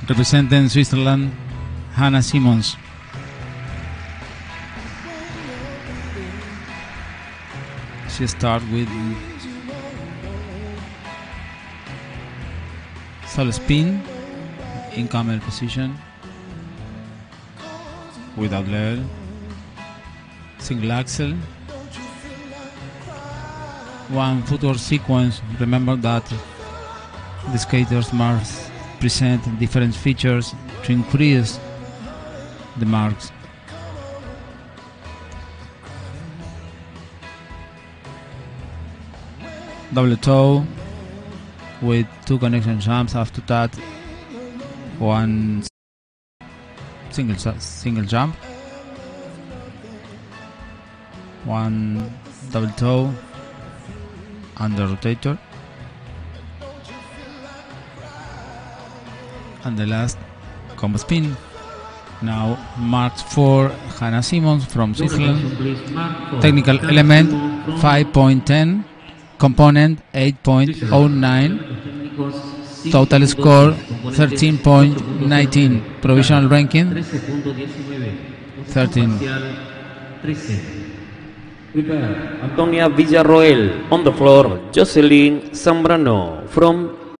Representing Switzerland, Hannah Simons. She starts with solo spin in camel position without level, single axel, one footwork sequence. Remember that the skaters must present different features to increase the marks. Double toe with two connection jumps. After that, one single jump, one double toe under rotator, and the last combo spin. Now marks for Hannah Simons from Switzerland. Technical element 5.10, component 8.09, total score 13.19, provisional ranking 13. Antonia Villarroel on the floor, Jocelyn Zambrano from